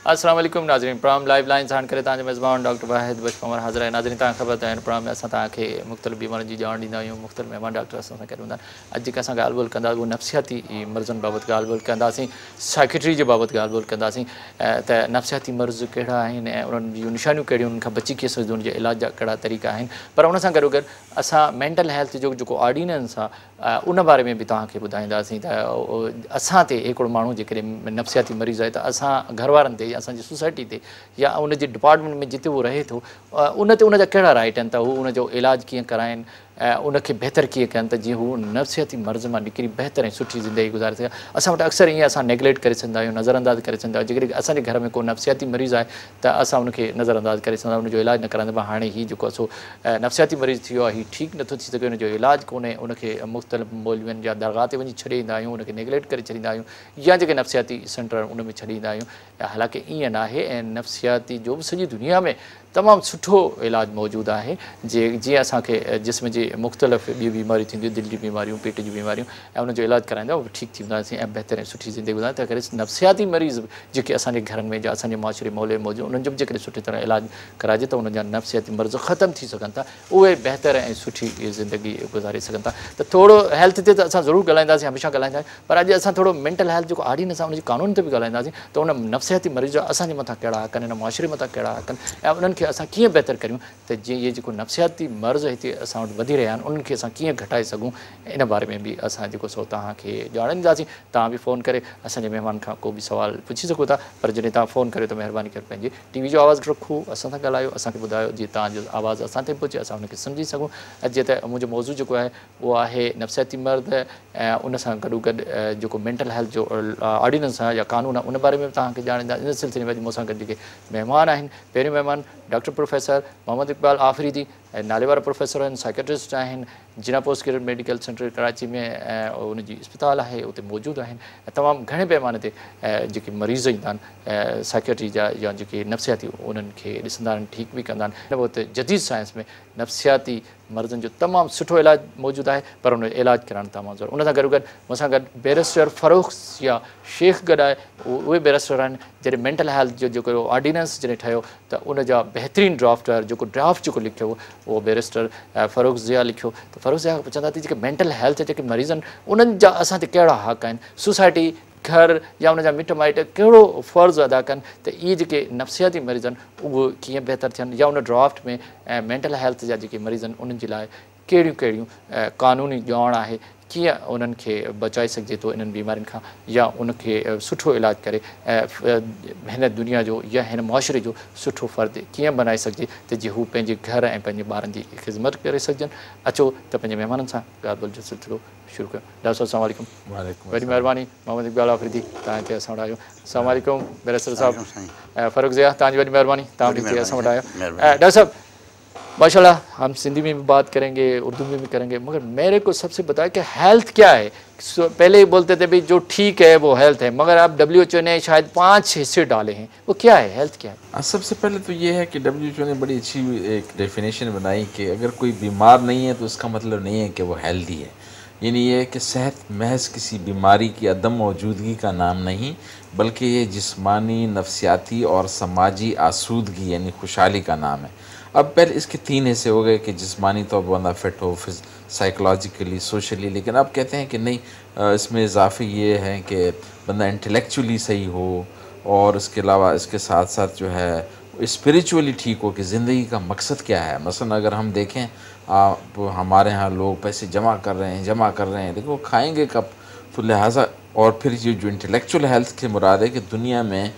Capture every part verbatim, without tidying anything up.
अस्सलाम वालेकुम नाज़रीन, प्रोग्राम लाइव लाइन सां करे तव्हांजे मेज़बान डॉक्टर वाहिद बशपमर हाज़िर आहे। नाज़रीन, तव्हां ख़बर त प्रोग्राम में असां तव्हांखे मुख़्तलिफ़ बीमारियुनि जी ॼाण ॾींदा आहियूं, मुख़्तलिफ़ महिमान डॉक्टर असां सां गॾु हूंदा आहिनि। अॼु जेका असां ॻाल्हि ॿोल कंदा उहो नफ़सियाती मर्ज़नि बाबति ॻाल्हि ॿोल कंदासीं, साइकेट्री जे बाबति ॻाल्हि ॿोल कंदासीं त नफ़सियाती मर्ज़ कहिड़ा आहिनि ऐं उन्हनि जूं निशानियूं कहिड़ियूं, उन्हनि खां बची कीअं सघिजो, उनजे इलाज जा कहिड़ा तरीक़ा आहिनि। पर उन सां गॾोगॾु असां मेंटल हेल्थ जो जेको ऑर्डिनेंस आहे उन बारे में बि तव्हांखे ॿुधाईंदासीं त असां ते हिकिड़ो माण्हू जेकॾहिं नफ़सियाती मरीज़ आहे त असां घर वारनि ते या असांजी सोसाइटी ते या उनजे डिपार्टमेंट में जिते उहो रहे थो उन ते उनजा कहिड़ा राइट आहिनि त हू उनजो इलाजु कीअं कराइनि ऐं उनखे बहितर कीअं कनि त जीअं हू नफ़सियाती मर्ज़ मां निकिरी बहितर ऐं सुठी ज़िंदगी गुज़ारे सघे। असां वटि अक्सर ईअं असां नेग्लेक्ट करे सघंदा आहियूं, नज़रअंदाज़ करे सघंदा आहियूं। जेकॾहिं असांजे घर में को नफ़सियाती मरीज़ आहे त असां उनखे नज़रअंदाज़ करे सघंदा आहियूं, उनजो इलाजु न कराईंदा। पर हाणे हीउ जेको असो नफ़सियाती मरीज़ थी वियो आहे, हीउ ठीकु नथो थी सघे, उनजो इलाजु कोन्हे, उनखे मुख़्तलिफ़ मौलवियुनि या दरगाह ते वञी छॾे ईंदा आहियूं, उनखे नेग्लेक्ट करे छॾींदा आहियूं या जेके नफ़सियाती सेंटर आहिनि उन में छॾे ईंदा आहियूं। हालांकि ईअं न आहे ऐं नफ़सियाती जो बि सॼी दुनिया में तमामु सुठो इलाजु मौजूदु आहे। जे जीअं असांखे जिस्म जी मुख़्तलिफ़ ॿियूं बीमारियूं थींदियूं, दिलि जी बीमारियूं, पेट जूं बीमारियूं, ऐं उनजो इलाजु कराईंदा उहो ठीकु थी वेंदासीं ऐं बहितर ऐं सुठी ज़िंदगी गुज़ारींदा। तंहिं करे नफ़सियाती मरीज़ जेके असांजे घरनि में या असांजे माशरे मोहल्ले में मौजूदु, उन्हनि जो बि जेकॾहिं सुठी तरह इलाजु कराइजे त उन्हनि जा नफ़सियाती मर्ज़ ख़तमु थी सघनि था, उहे बहितर ऐं सुठी ज़िंदगी गुज़ारे सघनि था। त थोरो हेल्थ ते त असां ज़रूरु ॻाल्हाईंदासीं, हमेशह ॻाल्हाईंदा आहियूं, पर अॼु असां थोरो मेंटल हेल्थ जेको आर्डिनेंस आहे उनजे कानून ते बि ॻाल्हाईंदासीं त उन नफ़सियाती मरीज़ जा असांजे मथां कहिड़ा हक़ आहिनि, हिन माशरे मथां कहिड़ा हक़ आहिनि ऐं उन्हनि खे असां कीअं बहितर करियूं त जीअं इहे जेको नफ़सियाती मर्ज़ हिते असां वटि वधी रहिया आहिनि उन्हनि खे असां कीअं घटाए सघूं, इन बारे में बि असां जेको सो तव्हांखे ॼाणींदासीं। तव्हां बि फ़ोन करे असांजे महिमान खां को बि सुवालु पुछी सघो था, पर जॾहिं तव्हां फ़ोन करियो त महिरबानी करे पंहिंजे टीवी जो आवाज़ु रखो, असां सां ॻाल्हायो, असांखे ॿुधायो जीअं तव्हांजो आवाज़ु असां ताईं पहुचे, असां उनखे सम्झी सघूं। ऐं जीअं त मुंहिंजो मौज़ू जेको आहे उहो आहे नफ़सियाती मर्ज़ ऐं उन सां गॾोगॾु जेको मेंटल हेल्थ जो ऑर्डिनेंस आहे या कानून आहे उन बारे में तव्हांखे ॼाणींदा। इन सिलसिले में मूंसां गॾु जेके महिमान आहिनि, पहिरियों महिमान डॉक्टर प्रोफेसर मोहम्मद इक़बाल आफ़रीदी ऐं नाले वारा प्रोफेसर आहिनि, साइकेट्रिस्ट आहिनि, जिना post graduate medical centre Karachi में ऐं उनजी इस्पताल आहे उते मौजूदु आहिनि। ऐं तमामु घणे पैमाने ते जेके मरीज़ ईंदा आहिनि साइकेट्री जा या जेके नफ़सियाती उन्हनि खे ॾिसंदा आहिनि, ठीकु बि कंदा आहिनि। हिन वक़्तु जदीद साइंस में नफ़सियाती मर्ज़नि जो तमामु सुठो इलाजु मौजूदु आहे, पर उन जो इलाजु कराइणु तमामु ज़रूरु। उन सां गॾोगॾु मूंसां गॾु बैरिस्टर फ़ारूक़ या शेख गॾु आहे, उहे बैरिस्टर आहिनि जॾहिं मेंटल हेल्थ जो जेको ऑर्डिनेंस जॾहिं ठहियो त उनजा बहितरीनु ड्राफ्ट जेको ड्राफ्ट जेको लिखियो उहो बैरिस्टर फ़ारूक़ ज़िया लिखियो। त फ़ारूक़ ज़िया पुछंदा थी जेके मेंटल हेल्थ जेके मरीज़ आहिनि उन्हनि जा असां ते कहिड़ा हक़ आहिनि, सोसाइटी घर या उनजा मिट माइट कहिड़ो फ़र्ज़ु अदा कनि त इहे जेके नफ़सियाती मरीज़ आहिनि उहे कीअं बहितर थियनि, या उन ड्राफ्ट में ऐं मेंटल हेल्थ जा जेके मरीज़ आहिनि उन्हनि जे लाइ कहिड़ियूं कहिड़ियूं क़ानूनी ॼाण आहे, कीअं उन्हनि खे बचाए सघिजे थो इन्हनि बीमारियुनि खां या उनखे सुठो इलाजु करे ऐं हिन दुनिया जो या हिन मुआशिरे जो सुठो फ़र्दु कीअं बनाए सघिजे त जीअं हू पंहिंजे घर ऐं पंहिंजे ॿारनि जी ख़िदमत करे सघजनि। अचो त पंहिंजे महिमाननि सां ॻाल्हि ॿोल जो सिलसिलो शुरू कयूं। डॉक्टर साहब अस्सलाम वालेकुम। वॾी महिरबानी। मोहम्मद इक़बाल आफ़रीदी तव्हां हिते असां वटि आयो। अस्सलाम वालेकुम बैरिस्टर साहब। ऐं फ़ारूक़ ज़िया तव्हांजी वॾी महिरबानी, तव्हां बि हिते असां वटि आयो। ऐं डॉक्टर साहब माशाल्लाह हम सिंधी में भी बात करेंगे, उर्दू में भी करेंगे, मगर मेरे को सबसे बताया कि हेल्थ क्या है। पहले ही बोलते थे भाई जो ठीक है वो हेल्थ है, मगर अब डब्ल्यू एच ओ ने शायद पांच हिस्से डाले हैं, वो क्या है, हेल्थ क्या है? सबसे पहले तो ये है कि डब्ल्यू एच ओ ने बड़ी अच्छी एक डेफिनेशन बनाई कि अगर कोई बीमार नहीं है तो इसका मतलब नहीं है कि वो हेल्दी है। यानी ये है कि सेहत महज किसी बीमारी की अदम मौजूदगी का नाम नहीं, बल्कि ये जिस्मानी, नफसियाती और समाजी आसूदगी यानी खुशहाली का नाम है। अब पहले इसके तीन हिस्से हो गए कि जिस्मानी तो बंदा फिट हो, फिर साइकोलॉजिकली, सोशली, लेकिन अब कहते हैं कि नहीं, इसमें इजाफे ये हैं कि बंदा इंटेलेक्चुअली सही हो और इसके अलावा इसके साथ साथ जो है स्पिरिचुअली ठीक हो कि ज़िंदगी का मकसद क्या है। मसलन अगर हम देखें आ, हमारे यहाँ लोग पैसे जमा कर रहे हैं जमा कर रहे हैं लेकिन वो खाएंगे कब, तो लिहाजा और फिर ये जो इंटेलेक्चुअल हेल्थ के मुराद है कि दुनिया में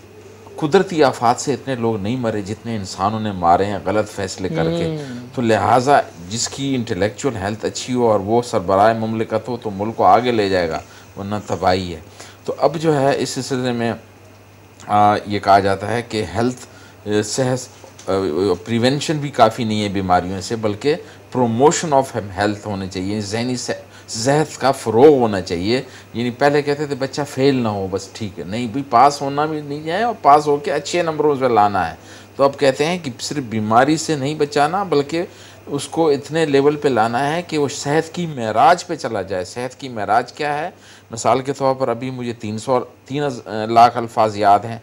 कुदरती आफात से इतने लोग नहीं मरे जितने इंसानों ने मारे हैं गलत फैसले करके। तो लिहाजा जिसकी इंटेलेक्चुअल हेल्थ अच्छी हो और वो सरबराह मुमलिकत हो तो मुल्क को आगे ले जाएगा, वरना तबाही है। तो अब जो है इस सिलसिले में आ, ये कहा जाता है कि हेल्थ सेहत प्रिवेंशन भी काफ़ी नहीं है बीमारियों से, बल्कि प्रोमोशन ऑफ हेल्थ होने चाहिए, जहनी सेहत का फ़रोग़ होना चाहिए। यानी पहले कहते थे बच्चा फेल ना हो बस ठीक है, नहीं भी पास होना भी नहीं है और पास होकर अच्छे नंबरों से लाना है। तो अब कहते हैं कि सिर्फ बीमारी से नहीं बचाना बल्कि उसको इतने लेवल पे लाना है कि वो सेहत की महराज पे चला जाए। सेहत की महराज क्या है? मिसाल के तौर पर अभी मुझे तीन सौ तीन लाख अल्फाज याद हैं।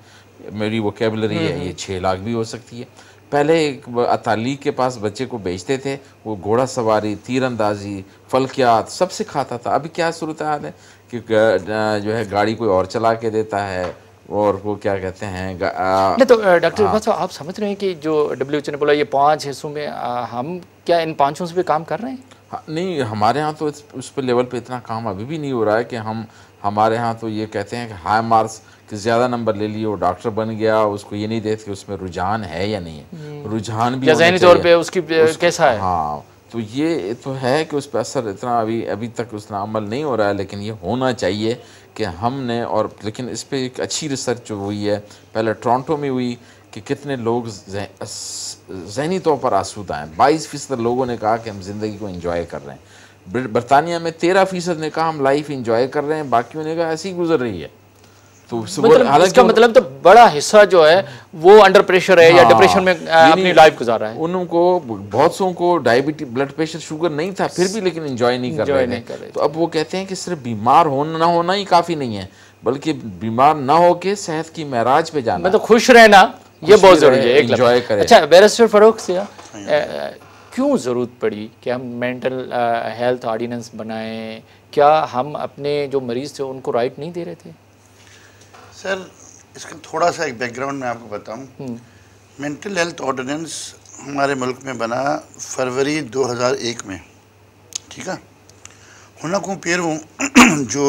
मेरी वोकेबलरी है ये छः लाख भी हो सकती है। पहले एक अताली के पास बच्चे को भेजते थे, वो घोड़ा सवारी, तीरंदाजी, फलकियात सब सिखाता था। अभी क्या सूरत हाल है कि जो है गाड़ी कोई और चला के देता है, और वो क्या कहते हैं आ, नहीं तो डॉक्टर इरफान साहब, आप समझ रहे हैं कि जो डब्ल्यू एच ओ ने बोला ये पांच हिस्सों में आ, हम क्या इन पांचों से भी काम कर रहे हैं? हाँ, नहीं, हमारे यहाँ तो उस पर लेवल पे इतना काम अभी भी नहीं हो रहा है कि हम हमारे यहाँ तो ये कहते हैं कि हाई मार्क्स कि ज़्यादा नंबर ले लिए वो डॉक्टर बन गया, उसको ये नहीं देखते कि उसमें रुझान है या नहीं है। रुझान भी ज़हनी तौर पे उसकी कैसा है। हाँ, तो ये तो है कि उस पर असर इतना अभी अभी तक उसका अमल नहीं हो रहा है, लेकिन ये होना चाहिए कि हमने और लेकिन इस पर एक अच्छी रिसर्च जो हुई है, पहले टोरंटो में हुई कि कितने लोग ज़हनी तौर पर आसूदा हैं। बाईस फ़ीसद लोगों ने कहा कि हम ज़िंदगी को एंजॉय कर रहे हैं। बरतानिया में तेरह फ़ीसद ने कहा हम लाइफ एंजॉय कर रहे हैं, बाकियों ने कहा ऐसी गुजर रही है। तो मतलब इसका मतलब तो बड़ा हिस्सा जो है वो अंडर प्रेशर है, हाँ, या डिप्रेशन में अपनी लाइफ गुजार रहा है। उनको बहुत सौ को डायबिटीज, ब्लड प्रेशर, शुगर नहीं था फिर भी, लेकिन एंजॉय नहीं कर रहे थे। तो अब वो कहते हैं कि सिर्फ बीमार होना ना होना ही काफ़ी नहीं है, बल्कि बीमार ना होके सेहत की महराज पे जाना, मतलब खुश रहना, ये बहुत ज़रूरी है। एंजॉय करें। अच्छा, बैरिस्टर फारूक से क्यों ज़रूरत पड़ी कि हम मेंटल हेल्थ ऑर्डिनेंस बनाएं? क्या हम अपने जो मरीज़ थे उनको राइट नहीं दे रहे थे? सर, इसका थोड़ा सा एक बैकग्राउंड मैं आपको बताऊं। मेंटल हेल्थ ऑर्डिनेंस हमारे मुल्क में बना फरवरी दो हज़ार एक में, ठीक है। हुन को पहिरों जो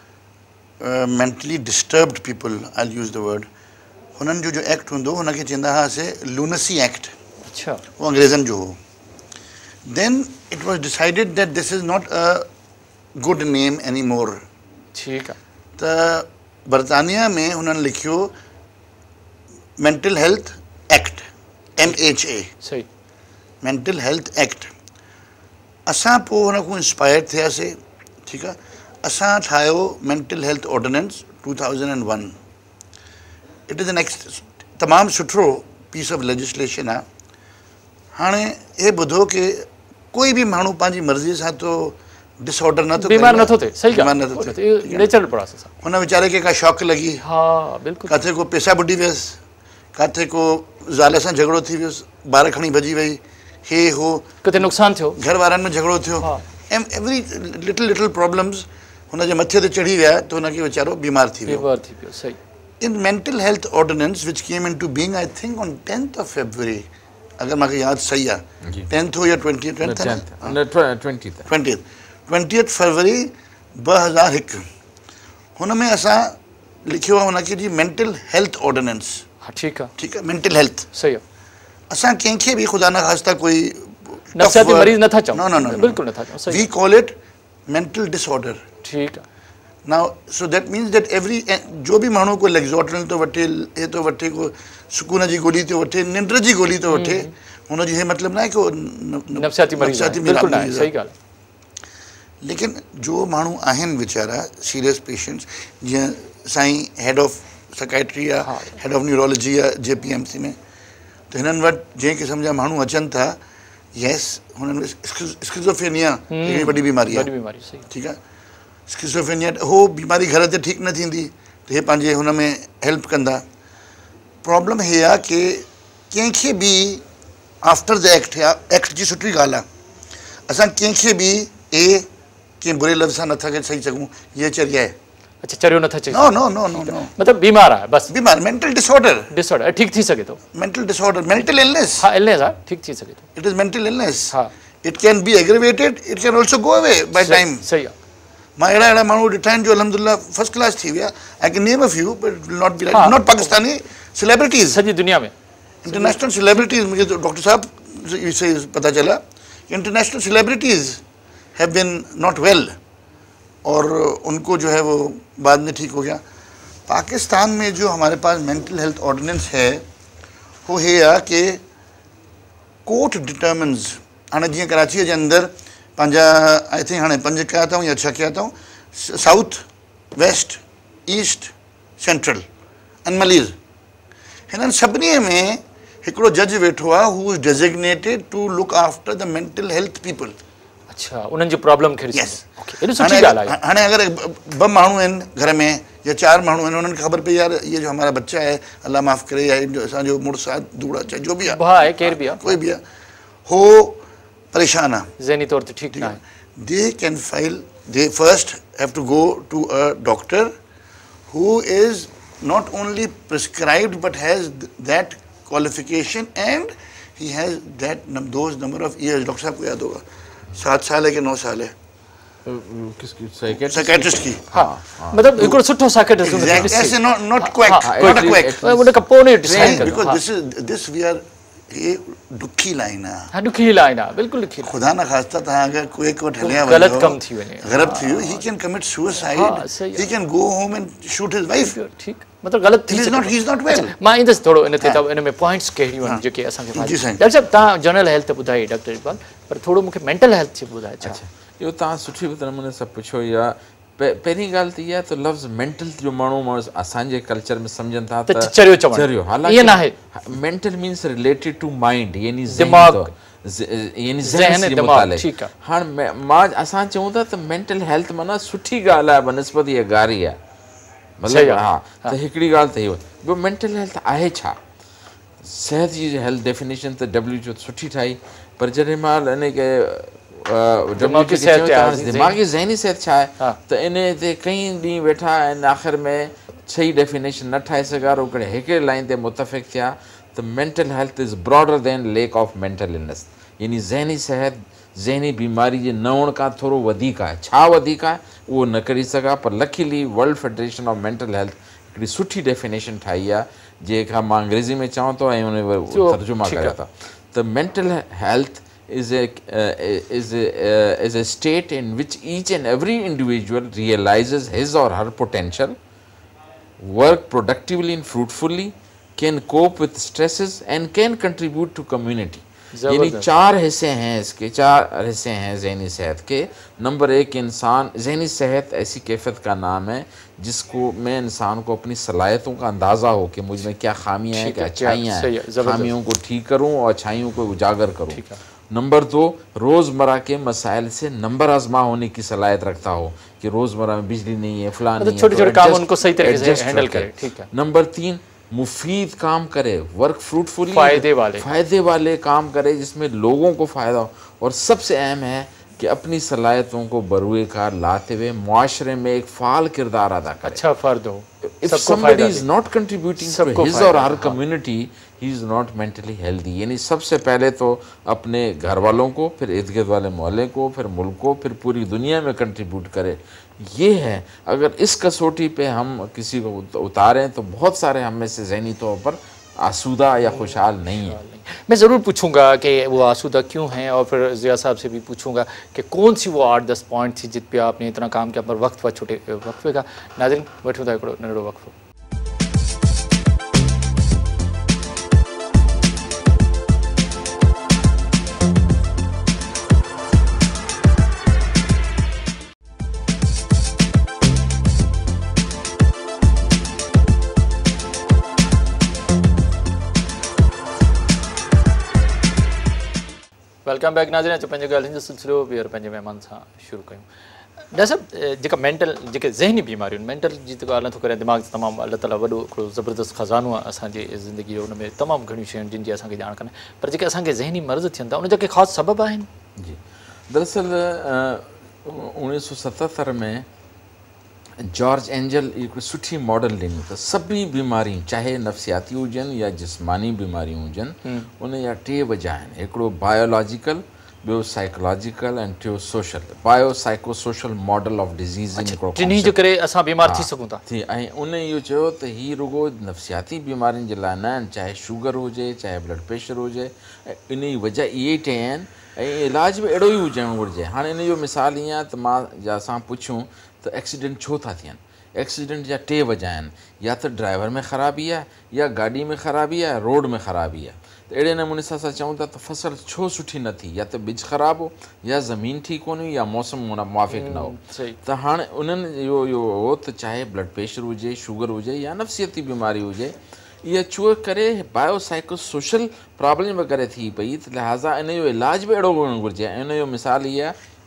mentally disturbed people, I use the word, हुननि जो जो एक्ट होंदो हुनखे चवंदा हुआसीं लूनसी एक्ट। अच्छा, वो अंग्रेज़नि जो हो। Then it was decided that this is not a good name any more. ठीक है। त बरतानिया में उन्होंने लिखियो mental health act, M H A, सही, मेंटल हेल्थ एक्ट। असां पोइ हुन को इंस्पायर थियासीं, ठीक है। असां ठाहियो mental health ordinance two thousand and one. It is an एक्स तमामु सुठो पीस ऑफ लेजिस्लेशन आहे। हाणे हे ॿुधो कि कोई भी माण्हू पंहिंजी मर्ज़ी सां तो डिसऑर्डर न तो बीमार न तो थे, सही बीमार न तो थे, नेचुरल प्रोसेस है। हुन वीचारे के का शॉक लगी, हाँ बिल्कुल, काथे को पैसा बुॾी वियसि, काथे को ज़ाल सां झगड़ो थी वियुसि, ॿार खणी भॼी वई, हे हो किथे नुक़सान थियो, घर वारनि में झगड़ो थियो, एम एवरी लिटिल लिटिल प्रॉब्लम्स हुनजे मथे ते चढ़ी विया, तो हुनखे वीचारो बीमार थी वियो, बीमार थी वियो। सही। In mental health ordinance which came into being I think on tenth of February, अगर मूंखे यादि सही आहे, टेंथ हो या ट्वेंटी ट्वेंटी ट्वेंटी फरवरी ॿ हज़ार हिकु। हुन में असां लिखियो आहे हुनखे जी मेंटल हेल्थ ऑर्डिनेंस। हाँ, ठीक है, ठीक है, मेंटल हेल्थ। सही है। असां कंहिंखे भी खुदा न ख़ास्ता कोई नफ़सियाती मरीज़ नथा चऊं, नो नो नो बिल्कुल नथा चऊं। We call it mental disorder. ठीक है। Now so that means that every जो भी माण्हू को लेग्जोट्रिल तो वठे, हे तो वठे, को सुकून जी गोली तो वठे, निंड जी गोली तो वठे, हुनजो हे मतिलबु न आहे कि नफ़सियाती मरीज़ आहे, बिल्कुल न आहे, सही ॻाल्हि आहे। लेकिन जो माण्हू आहिनि वीचारा सीरियस पेशेंट्स, जीअं साईं हेड ऑफ साइकाइट्री आहे, हेड ऑफ न्यूरोलॉजी आहे जे पी एम सी में, तो हिननि वटि जंहिं क़िस्म जा माण्हू अचनि था, यस हुननि में स्किज़ोफ्रेनिया हिकिड़ी वॾी बीमारी आहे, ठीकु आहे। स्किज़ोफ्रेनिया हो बीमारी घर ते ठीकु न थींदी, त हे पंहिंजे हुन में हेल्प कंदा। प्रॉब्लम हे आहे कि कंहिंखे बि आफ्टर द एक्ट, या एक्ट जी सुठी ॻाल्हि आहे, असां कंहिंखे बि ए कंहिं बुरे लफ़्ज़ सां नथा करे सही सघूं, ये चरिया आहे। अच्छा, चरियो नथा चई, नो नो नो नो नो मतलब बीमार आहे बस, बीमार, मेंटल डिसऑर्डर, डिसऑर्डर ठीक थी सके तो, मेंटल डिसऑर्डर, मेंटल इलनेस, हाँ इलनेस आहे, ठीक थी सके तो, इट इज मेंटल इलनेस। हाँ, it can be aggravated, it can also go away by time. सही आहे। मां अहिड़ा अहिड़ा माण्हू ॾिठा आहिनि जो अल्हम्दुलिल्लाह फर्स्ट क्लास थी विया। I can name a few but will not be right, not Pakistani celebrities, सॼी दुनिया में इंटरनेशनल सेलिब्रिटीज। मुझे तो डॉक्टर साहब से पता चला international celebrities have been not well, और उनको जो है वो बाद में ठीक हो गया। पाकिस्तान में जो हमारे पास मेंटल हेल्थ ऑर्डिनेंस है वो है आ कि कोर्ट डिटर्मिन्स, हाँ जी कराची के अंदर पंजा आई थिंक हाँ पंज क्या था या छह क्या था, south, west, east, central and Malir, हिननि सभिनी में हिकिड़ो जज वेठो आहे who is designated to look after the mental health people. अच्छा उन्हनि जी प्रॉब्लम खे Yes. एॾी सुठी ॻाल्हि आहे हाणे अगरि ॿ माण्हू आहिनि घर में या चारि माण्हू आहिनि उन्हनि खे ख़बर पई यार ये जो हमारा बच्चा है अल्लाह माफ़ करे या जो असांजो मुड़ुसु आहे दूड़ा चाहे जो बि आहे भाउ आहे केर बि आहे कोई बि आहे हो परेशान आहे ज़हनी तौर ते ठीकु न आहे they can file they first have to go to a doctor who is not only prescribed but has that qualification and he has that those number of years doctor साहब को याद होगा सात साल है कि नौ साल है किसकी साइकेट्रिस्ट की हाँ मतलब हिकिड़ो सुठो साइकेट्रिस्ट ऐसे not not quack not a quack उन खां पोइ डिसाइड कयो because this is this we are ये ॾुखी लाइन आहे हा ॾुखी लाइन आहे बिल्कुलु ॾुखी ख़ुदा न ख़ास्ता तव्हां अगरि कोई को ठलिया वञो ग़लति कमु थी वञे ग़लति थी वियो he can commit suicide he can go home and shoot his wife ठीकु मतिलबु ग़लति he is not he is not well मां ईंदुसि थोरो इन ते त इन में पॉइंट्स कहिड़ियूं आहिनि जेके असांखे जी साईं डॉक्टर साहिबु तव्हां जनरल हेल्थ ॿुधाई डॉक्टर इकबाल पर थोरो मूंखे मेंटल हेल्थ जी ॿुधाए छा इहो तव्हां सुठी नमूने सां पुछो इहा पहिरीं ॻाल्हि त इहा आहे त लफ़्ज़ मेंटल जो माण्हू माण्हू असांजे कल्चर में सम्झनि था त चरियो चवणु चरियो ईअं न आहे mental means related to mind यानी दिमाग़ यानी ज़हन जे मुतालिक़ हाणे मां असां चऊं था त मेंटल हेल्थ माना सुठी ॻाल्हि आहे बनिस्बत इहा गारी आहे मतिलबु हा त हिकिड़ी ॻाल्हि त इहो ॿियो मेंटल हेल्थ आहे छा सिहत जी हेल्थ डेफिनेशन त डब्ल्यू एच ओ सुठी ठाही पर जॾहिं महिल इन खे दिमाग़ी ज़हनी सिहत छा आहे त इन ते कई ॾींहं वेठा आहिनि आख़िर में सही डेफिनेशन न ठाहे सघा हिकिड़े हिकिड़े लाइन ते मुतफ़िक़ थिया त mental health is broader than lack of mental illness यानी ज़हनी सिहत ज़हनी बीमारी जे न हुअण खां थोरो वधीक आहे छा वधीक आहे उहो न करे सघां पर luckily world federation of mental health हिकिड़ी सुठी डेफिनेशन ठाही आहे जेका मां अंग्रेज़ी में चवां थो ऐं उन तर्जुमा करियां था त mental health is a uh, is a, uh, is a state in which each and every individual realizes his or her potential, work productively and fruitfully, can cope with stresses and can contribute to community. यानी चार हिस्से हैं इसके चार हिस्से हैं ज़हनी सेहत के number एक इंसान ज़हनी सेहत ऐसी कैफियत का नाम है जिसको में इंसान को अपनी सलाहियतों का अंदाज़ा हो कि मुझ में क्या खामियाँ हैं क्या अच्छाइयाँ हैं खामियों को ठीक करूँ और अच्छाइयों को उजागर करूँ नंबर दो रोज़मर्रा के मसाइल से नंबर आजमा होने की सलाहियत रखता हो कि रोज़मर्रा में बिजली नहीं है फलां नहीं है छोटे छोटे काम उनको सही तरीके से हैंडल करे ठीक है नंबर तीन मुफीद काम करे वर्क फ्रूटफुली फ़ायदे वाले फ़ायदे वाले काम करे जिसमें लोगों को फ़ायदा हो और सबसे अहम है कि अपनी सलाहियतों को बरूए कार लाते हुए मुआशरे में एक फ़ाल किरदार अदा करे अच्छा फ़र्द हो If somebody is not contributing to his or her community, he is not mentally healthy. यानी सबसे पहले तो अपने घर वालों को फिर इर्द गिर्द वाले मोहल्ले को फिर मुल्क को फिर पूरी दुनिया में कंट्रीब्यूट करे ये है अगर इस कसौटी पे हम किसी को उतारें तो बहुत सारे हम में से ज़हनी तौर पर आसूदा या खुशहाल नहीं है मैं ज़रूर पूछूंगा कि वो आसूदा क्यों हैं और फिर ज़िया साहब से भी पूछूंगा कि कौन सी वो आठ दस पॉइंट थी जित पे आपने इतना काम किया पर वक्त हुआ छोटे वक्फे का नाज़रीन बैठो था हिकिड़ो नंढड़ो वक्फो वेलकम बैक नाज़रीन अचो पंहिंजे ॻाल्हियुनि जो सिलसिलो ॿीहर पंहिंजे महिमान सां शुरू कयूं डॉक्टर साहब जेका मेंटल जेके ज़हनी बीमारियूं आहिनि मेंटल जी त ॻाल्हि नथो करे दिमाग़ तमामु अलाह ताला वॾो हिकिड़ो ज़बरदस्त ख़ज़ानो आहे असांजी ज़िंदगी जो उन में तमामु घणियूं शयूं जिन जी असांखे ॼाण कान्हे पर जेके असांखे ज़हनी मर्ज़ थियनि था उन जा के ख़ासि सबब आहिनि जी दरअसल उणिवीह सौ सतहतरि में जॉर्ज एंजल हिकिड़ी सुठी मॉडल ॾिनी त सभी बीमारियूं चाहे नफ़्सियाती हुजनि या जिस्मानी बीमारियूं हुजनि उन जा टे वजह आहिनि हिकिड़ो बायोलॉजिकल ॿियो साइकोलॉजिकल ऐं टियों social bio psycho social model of disease टिनी जे करे असां बीमार थी सघूं था थी ऐं उन इहो चयो त हीअ रुगो नफ़्सियाती बीमारियुनि जे लाइ न आहिनि चाहे शुगर हुजे चाहे ब्लड प्रेशर हुजे ऐं इन जी वजह इहे ई टे आहिनि ऐं इलाज बि अहिड़ो ई हुजणु घुरिजे हाणे इन जो मिसाल ईअं आहे त मां जा असां पुछूं त एक्सीडेंट छो था थियनि एक्सीडेंट जा टे वजह आहिनि या त ड्राइवर में ख़राबी आहे या गाॾी में ख़राबी आहे रोड में ख़राबी आहे त अहिड़े नमूने सां असां चऊं था त फ़सुलु छो सुठी न थी या त ॿिज ख़राबु हो या ज़मीन ठीकु कोन हुई या मौसम मुवाफ़िक़ न हो त हाणे उन्हनि इहो इहो हो त चाहे ब्लड प्रेशर हुजे शुगर हुजे या नफ़्सियती बीमारी हुजे इहा छो करे बायो साइको सोशल प्रॉब्लम वग़ैरह थी पई त लिहाज़ा इन जो इलाज बि अहिड़ो हुअणु घुरिजे ऐं इन जो मिसाल इहा आहे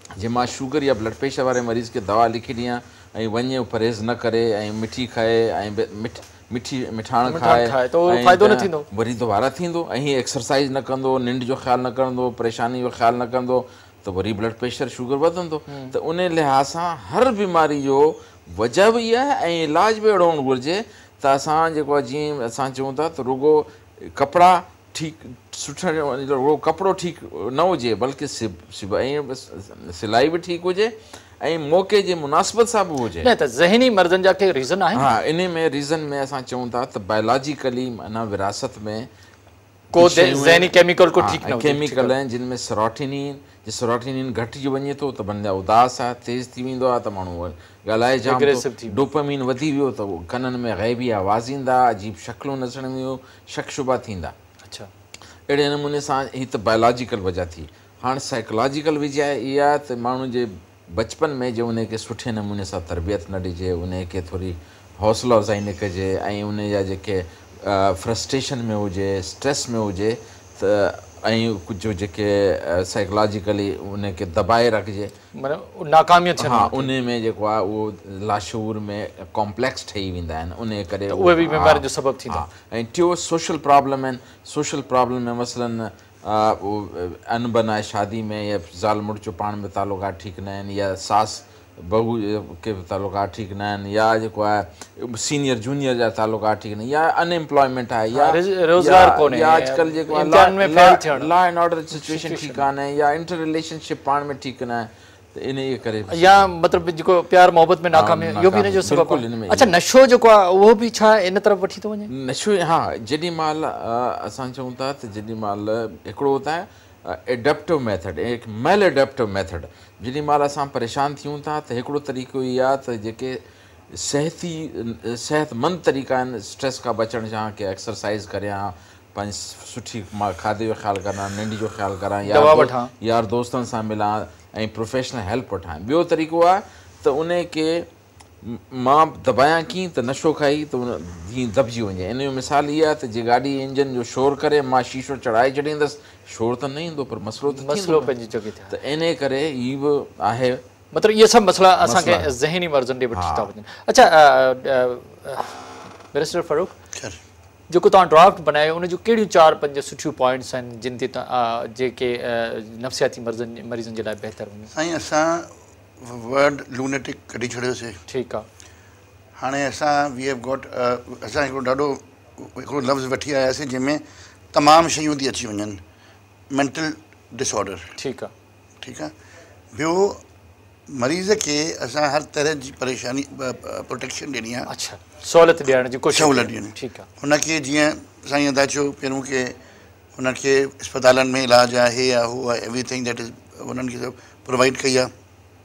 जे मां शुगर या ब्लड प्रेशर वारे मरीज़ खे दवा लिखी ॾियां ऐं वञे परहेज़ न करे ऐं मिठी खाए ऐं मिठ मिठी मिठाण खाए ऐं वरी दोबारा थींदो ऐं हीअ एक्सरसाइज़ न कंदो, निंड जो ख़्यालु न कंदो, परेशानी जो ख़्यालु न कंदो त वरी ब्लड प्रेशर शुगर वधंदो। त उन लिहाज़ सां हर बीमारी जो वजह बि इहा आहे ऐं इलाज बि अहिड़ो हुअणु घुरिजे त असां जेको आहे जीअं असां चऊं था त रुॻो कपिड़ा ठीकु सुठा रुॻो कपिड़ो ठीकु न हुजे बल्कि सिब सिब ऐं सिलाई बि ठीकु हुजे ऐं मौक़े जे मुनासिबत सां बि हुजे। न त ज़हनी मर्ज़नि जा के रीज़न आहिनि? हा, इन में रीज़न में असां चऊं था त बायोलॉजिकली माना विरासत में को ज़हनी केमिकल को ठीकु न केमिकल आहिनि जिन में सेरोटोनिन जे सेरोटोनिन घटिजी वञे थो त बंदा उदास आहे, तेज़ थी वेंदो आहे त माण्हू ॻाल्हाए जाम थो, डोपामीन वधी वियो त उहो कननि में ग़ैबी आवाज़ ईंदा, अजीब शक्लूं नज़र ईंदियूं, शक शुबा थींदा। अच्छा, अहिड़े नमूने सां हीअ त बायोलॉजिकल वजह थी। हाणे साइकोलॉजिकल वजह इहा आहे त माण्हू जे बचपन में जो उनखे सुठे नमूने सां तरबियत न ॾिजे, उनखे थोरी हौसला अफ़ज़ाई न कजे ऐं उन जा जेके फ्रस्ट्रेशन में हुजे, स्ट्रेस में हुजे त ऐं कुझु जेके साइकोलॉजिकली उनखे दॿाए रखिजे, मतिलबु नाकामियत हा उन में जेको आहे उहो लाशूर में कॉम्प्लेक्स ठही वेंदा आहिनि, उन करे उहे बि बीमारी जो सबबु थींदा। ऐं टियों सोशल प्रॉब्लम आहिनि। सोशल प्रॉब्लम में मसलन अनबन आहे शादी में या ज़ाल मुड़ुस जो पाण में तालुकात ठीकु न आहिनि या सास बहू के तालुकात ठीकु न आहिनि या जेको आहे सीनियर जूनियर जा तालुकात ठीकु न आहिनि या अनएम्प्लॉयमेंट आहे या रोज़गार कोन्हे या अॼुकल्ह जेको आहे लॉ एंड ऑर्डर सिचुएशन ठीकु कान्हे या इंटर रिलेशनशिप पाण में ठीकु न आहे त इन जे करे या मतिलबु जेको प्यार मोहबत में नाकामी इहो बि इन जो सबबु आहे। अच्छा, नशो जेको आहे उहो बि छा इन तरफ़ वठी थो वञे? नशो, हा, जेॾी महिल असां चऊं था त जेॾी महिल हिकिड़ो होता है एडेप्टिव मेथड, एक मेल एडेप्टिव मेथड, जेॾी महिल असां परेशान थियूं था त हिकिड़ो तरीक़ो इहो आहे त जेके सिहती सिहतमंद तरीक़ा आहिनि स्ट्रेस खां बचण जा, की एक्सरसाइज़ करियां, पंहिंजी सुठी मां खाधे जो ख़्यालु करियां, निंड जो ख़्यालु करियां, यार यार दोस्तनि सां मिलां ऐं प्रोफेशनल हेल्प वठां। ॿियो तरीक़ो आहे त उन खे मां दॿायां कीअं त नशो खाई त उन जीअं दॿिजी वञे। इन जो मिसाल इहा आहे त जे गाॾी इंजन जो शोर करे मां शीशो चढ़ाए छॾींदुसि, शोर त न ईंदो पर मसइलो त मसइलो पंहिंजी जॻह ते। त इन करे हीअ बि आहे, मतिलबु इहे सभु मसइला असांखे ज़हनी मर्ज़नि ॾे वठी था वञनि। अच्छा बैरिस्टर फारूक, जेको तव्हां ड्राफ्ट बनायो उनजूं कहिड़ियूं चारि पंज सुठियूं पॉइंट्स आहिनि जिन ते जेके नफ़्सियाती मर्ज़नि मरीज़नि जे लाइ बहितरु हुयूं? साईं, असां वर्ड लूनेटिक कढी छॾियोसीं। ठीकु आहे। हाणे असां वी हैव गॉट असां हिकिड़ो ॾाढो हिकिड़ो लफ़्ज़ वठी आयासीं जंहिंमें तमामु शयूं थी अची वञनि, मेंटल डिसऑर्डर। ठीकु आहे, ठीकु आहे। ॿियो, मरीज़ खे असां हर तरह जी परेशानी प्रोटेक्शन ॾियणी आहे। अच्छा, सहूलियत ॾियण जी कोशिशि सहूलियत ॾियणी। ठीकु आहे। हुनखे जीअं साईं अदा चयो पहिरियों की हुनखे अस्पतालनि में इलाजु आहे या हू आहे, एवरीथिंग दैट इज़ हुननि खे सभु प्रोवाइड कई आहे।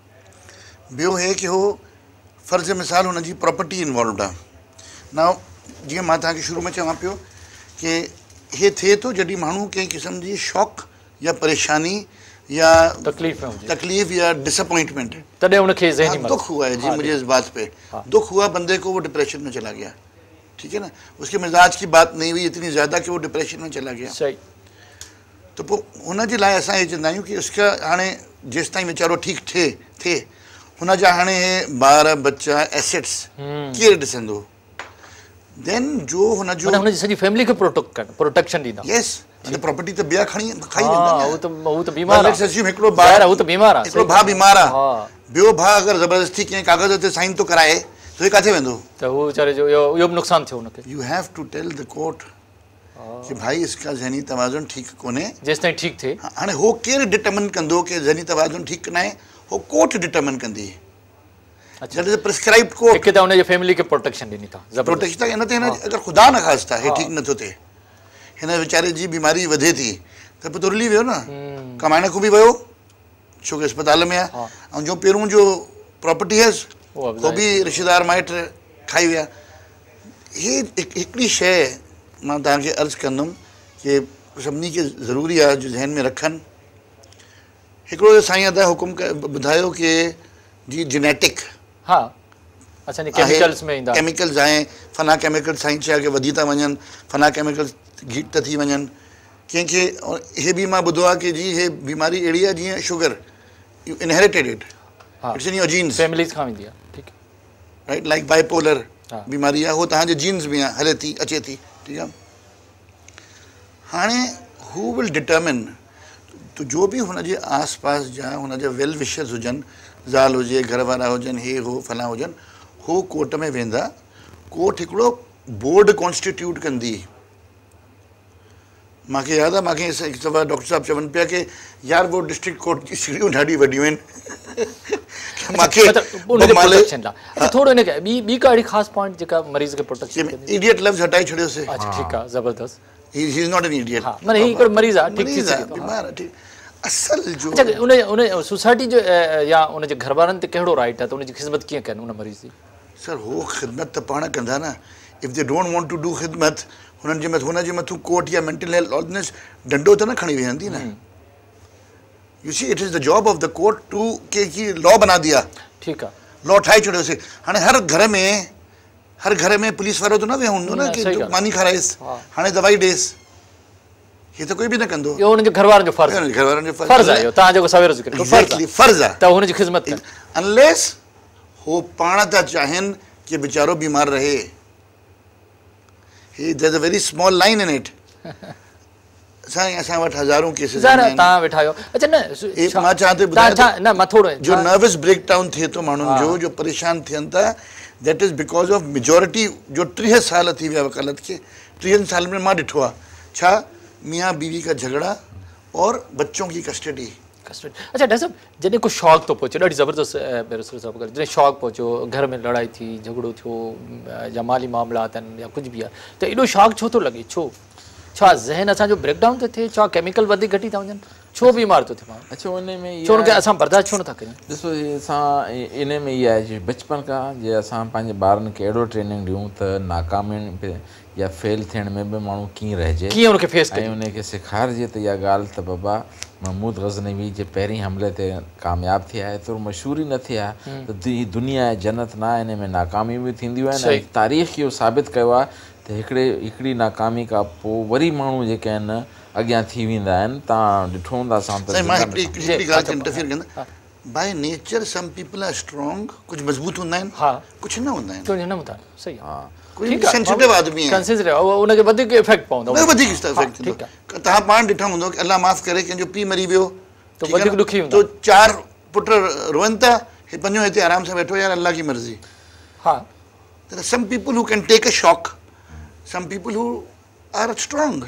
ॿियो हे की हो फ़र्ज़ मिसाल हुनजी प्रॉपर्टी इन्वॉल्वड आहे न। जीअं मां तव्हांखे शुरू में चवां पियो की हे थिए थो जॾहिं माण्हू कंहिं क़िस्म जी शॉक या परेशानी या तकलीफ़ में तकलीफ़ या डिसअपॉइंटमेंट, तॾहिं उनखे ज़हनी दुख हुआ है जी, मुझे इस बात पे दुख हुआ बंदे को, वो डिप्रेशन में चला गया। ठीक है ना, उसके मिजाज की बात नहीं हुई इतनी ज़्यादा कि वो डिप्रेशन में चला गया। सही। तो पोइ हुनजे लाइ असां इहे चवंदा आहियूं की उसका हाणे जेसि ताईं वीचारो ठीकु थिए थिए हुनजा हाणे हे ॿार बच्चा एसेट्स केरु ॾिसंदो, देन जो हुनजो हुनजी सॼी फैमिली खे प्रोटेक्ट प्रोटेक्शन ॾींदा। यस, प्रॉपर्टी त ॿिया खणी खाई वेंदा। हू त हू त बीमार आहे। हिकिड़ो ॿार हू त बीमार आहे, हिकिड़ो भाउ बीमार आहे, ॿियो भाउ अगरि ज़बरदस्ती कंहिं कागज़ ते साइन थो कराए त हे किथे वेंदो? त हू वीचारे जो इहो इहो बि नुक़सानु थियो हुनखे। You have to tell the court कि भाई इसका ज़हनी तवाज़ुन ठीकु कोन्हे, जेसि ताईं ठीकु थिए। हाणे हो केरु डिटर्मिन कंदो कि ज़हनी तवाज़ुन ठीकु न आहे? हो कोर्ट डिटर्मिन कंदी। अच्छा, that is a prescribed court. हिकु त हुनजे फैमिली खे प्रोटेक्शन ॾिनी था, प्रोटेक्शन इन ते अगरि ख़ुदा न ख़ास्ता हे ठीकु नथो थिए, हिन वीचारे जी बीमारी वधे थी त पोइ त रुली वियो न, कमाइण खां बि वियो छोकी अस्पताल में आहे, ऐं जो पहिरियों जो प्रॉपर्टी हुयसि उहो बि रिश्तेदार माइट खाई विया। हीअ हिकिड़ी शइ मां तव्हांखे अर्ज़ु कंदुमि की सभिनी खे ज़रूरी आहे जो ज़हन में रखनि। हिकिड़ो साईं अदा हुकुम ॿुधायो की जी जेनेटिक, हा असांजे केमिकल्स में ईंदा केमिकल्स आहिनि, फना केमिकल साईं चया की वधी था वञनि, फना केमिकल्स घीट था थी वञनि। कंहिंखे हे बि मां ॿुधो आहे की जी हे बीमारी अहिड़ी आहे जीअं शुगर, यू इनहेरिटेड इट, हा it's in your genes, families खां वेंदी आहे, ठीकु आहे, राइट, लाइक बाइपोलर हा बीमारी आहे, उहो तव्हांजे जीन्स में आहे, हले थी, अचे थी, ठीकु आहे। हाणे हू विल डिटर्मिन, तो जो बि हुनजे आस पास जा हुनजा वेल विशर्स हुजनि, ज़ाल हुजे, घर वारा हुजनि, हे हो फलां हुजनि, हू कोर्ट में वेंदा, कोर्ट हिकिड़ो बोर्ड कॉन्स्टिट्यूट कंदी। मूंखे यादि आहे, मूंखे हिकु दफ़ा डॉक्टर साहिबु चवनि पिया की यार वो डिस्ट्रिक्ट कोर्ट जी सीढ़ियूं ॾाढी वॾियूं आहिनि, मूंखे थोरो हिन खे ॿी ॿी का अहिड़ी ख़ासि पॉइंट जेका मरीज़ खे प्रोटेक्शन कंदी। इडियट लफ़्ज़ हटाए छॾियोसीं। अच्छा ठीकु आहे, ज़बरदस्त। He is not an idiot, हा माना ही हिकिड़ो मरीज़ आहे, ठीकु थी सघे थो। बीमार आहे, ठीकु। असल जो अच्छा उन उन सोसाइटी जो या उनजे घर वारनि ते कहिड़ो राइट आहे त उनजी ख़िदमत कीअं कनि उन मरीज़ जी? सर हो ख़िदमत त पाण कंदा न। If they don't want to do ख़िदमत, हुननि जे मथां हुनजे मथां कोर्ट या मेंटल हेल्थ ऑर्डिनेंस डंडो त न खणी वेहंदी न। You see it is the job of the court to के की लॉ बना दिया, ठीकु आहे, लॉ ठाहे छॾियोसीं। हाणे हर घर में हर घर में पुलिस वारो त न वियो हूंदो न की तूं मानी खाराइसि, हाणे दवाई ॾेसि, हे त कोई बि न कंदो। इहो हुनजे घर वारनि जो फ़र्ज़ु आहे, घर वारनि जो फ़र्ज़ु आहे, इहो तव्हां जेको सवेर ज़िक्र कयो फ़र्ज़ु आहे त हुनजी ख़िदमत कनि, अनलेस हो पाण था चाहिनि कि वीचारो बीमार रहे। ही there is a very small line in it. साईं असां वटि हज़ारों केसिस आहिनि, तव्हां वेठा आहियो। अच्छा न मां चवां थो ॿुधायां न मां थोरो जो नर्वस ब्रेक डाउन थिए थो माण्हुनि जो, जो परेशान थियनि था, that is because of majority जो टीह साल थी विया वकालत खे, टीहनि सालनि में मां ॾिठो आहे छा मियाँ बीवी का झगड़ा और बच्चों की कस्टडी। कस्टडी अच्छा डॉक्टर साहब, जॾहिं को शौक़ थो पहुचे, ॾाढी ज़बरदस्त बैरिस्टर साहब जॾहिं शौक़ पहुचो, घर में लड़ाई थी, झगड़ो थियो या माली मामलात आहिनि या कुझु बि आहे, त एॾो शौक़ छो थो लॻे? छो छा ज़हन असांजो ब्रेक डाउन थो थिए, छा केमिकल वधीक घटी था वञनि, छो बीमार थो थिए माण्हू? अच्छा उन में छो हुनखे असां बर्दाश्त छो नथा कयूं? ॾिसो असां इन में इहा आहे जो बचपन खां जे असां पंहिंजे ॿारनि खे अहिड़ो ट्रेनिंग ॾियूं त नाकामियुनि या फेल थियण में बि माण्हू कीअं रहिजे, कीअं हुनखे फेस कयूं, ऐं उनखे सेखारिजे त इहा ॻाल्हि त बाबा महमूद गज़नवी जे पहिरीं हमले ते कामयाबु थिया, एतिरो मशहूर ई न थिया त दुनिया जन्नत न आहे, हिन में नाकामियूं बि थींदियूं आहिनि। ऐं तारीख़ इहो साबित कयो आहे त हिकिड़े हिकिड़ी नाकामी खां पोइ वरी माण्हू जेके आहिनि अॻियां थी वेंदा आहिनि। तव्हां ॾिठो हूंदासीं by nature some people are strong, कुछ मजबूत होता है, हाँ कुछ ना होता है, कुछ ना होता है, सही है, हाँ कोई सेंसिटिव आदमी है, सेंसिटिव है, वो उनके वधिक इफेक्ट पवंदो, वो वधिक इफेक्ट थींदो। तव्हां पाण ॾिठो हूंदो कि अल्लाह माफ़ करे कंहिंजो पीउ मरी वियो तो वधिक दुखी हूंदो, तो चार पुट रोइन था, हे पंजो हिते आराम सां वेठो, यार अल्लाह की मर्ज़ी। हाँ there are some people who can take a shock, some people who are strong,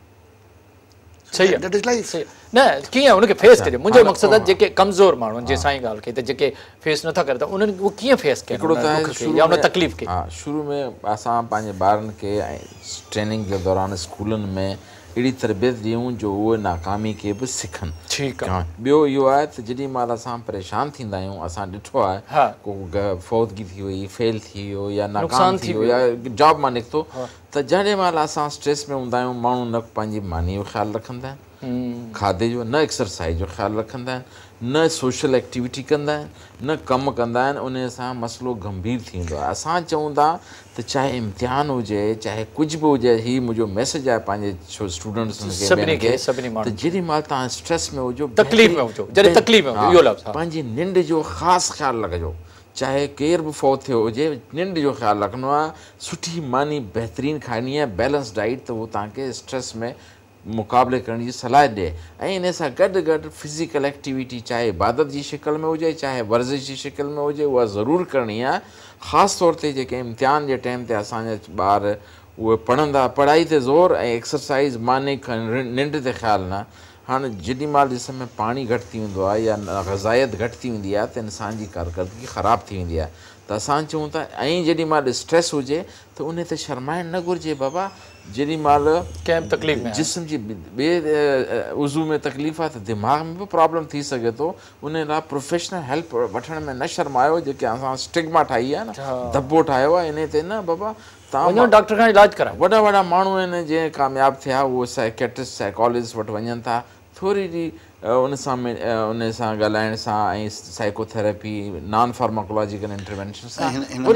सही है, that is life। न कीअं उनखे फेस कजे, मुंहिंजो मक़सदु आहे जेके कमज़ोर माण्हू जे साईं ॻाल्हि कई त जेके फेस नथा करे त उन्हनि उहो कीअं फेस कनि हिकिड़ो त या उन तकलीफ़ खे। हा शुरू में असां पंहिंजे ॿारनि खे ऐं ट्रेनिंग जे दौरान स्कूलनि में अहिड़ी तरबियत ॾियूं जो उहे नाकामी खे बि सिखनि। ठीकु आहे। ॿियो इहो आहे त जेॾी महिल असां परेशान थींदा आहियूं, असां ॾिठो आहे को फ़ौतगी थी वई, फेल थी वियो या नाकाम थी वियो या जॉब मां निकितो, त जॾहिं महिल असां स्ट्रेस में हूंदा आहियूं, माण्हू न पंहिंजी मानी जो ख़्यालु रखंदा आहिनि, खाधे जो, न एक्सरसाइज़ जो ख़्यालु रखंदा आहिनि, न सोशल एक्टिविटी कंदा आहिनि, न कमु कंदा आहिनि, उन सां मसइलो गंभीर थी वेंदो आहे। असां चऊं था त चाहे इम्तिहान हुजे चाहे कुझु बि हुजे, हीउ मुंहिंजो मैसेज आहे पंहिंजे स्टूडेंट्स खे त जेॾी महिल तव्हां स्ट्रेस में हुजो, तकलीफ़ में हुजो, जॾहिं तकलीफ़ में हुजो, इहो लफ़्ज़ पंहिंजी निंड जो ख़ासि ख़्यालु रखिजो। चाहे केर बि फौत थियो हुजे, निंड जो ख़्यालु रखिणो आहे, सुठी मानी बहितरीनु खाइणी आहे, बैलेंस डाइट, त उहो तव्हांखे स्ट्रेस में मुक़ाबले करण जी सलाह ॾिए। ऐं इन सां गॾु गॾु फिज़िकल एक्टिविटी चाहे इबादत जी शिकिल में हुजे चाहे वर्ज़िश जी शिकिल में हुजे, उहा ज़रूरु करणी आहे। ख़ासि तौर ते जेके इम्तिहान जे टाइम ते असांजा ॿार उहे पढ़ंदा, पढ़ाई ते ज़ोर ऐं एक्सरसाइज़ माने निंड ते ख़्यालु न। हाणे जेॾी महिल जिस्म में पाणी घटि थी वेंदो आहे या ग़ज़ाइत घटि थी वेंदी आहे त इंसान जी कारकर्दगी ख़राबु थी वेंदी आहे। त असां चऊं था, ऐं जेॾी महिल स्ट्रेस हुजे त उन ते शर्माइणु न घुरिजे। बाबा जेॾी महिल कंहिं तकलीफ़ में जिस्म जी ॿिए उज़ू में तकलीफ़ आहे त दिमाग़ में बि प्रॉब्लम थी सघे थो, उन लाइ प्रोफेशनल हेल्प वठण में न शर्मायो। जेके असां स्टिग्मा ठाही आहे न, दॿो ठाहियो आहे, इन ते न बाबा तव्हां डॉक्टर खां इलाजु करायो। वॾा वॾा माण्हू आहिनि जंहिं कामयाबु थिया, उहे साइकेट्रिस्ट साइकोलॉजिस्ट वटि वञनि था, थोरी उन सां उन सां ॻाल्हाइण सां ऐं साइकोथेरेपी नॉन फार्माकोलॉजिकल इंटरवेंशन सां।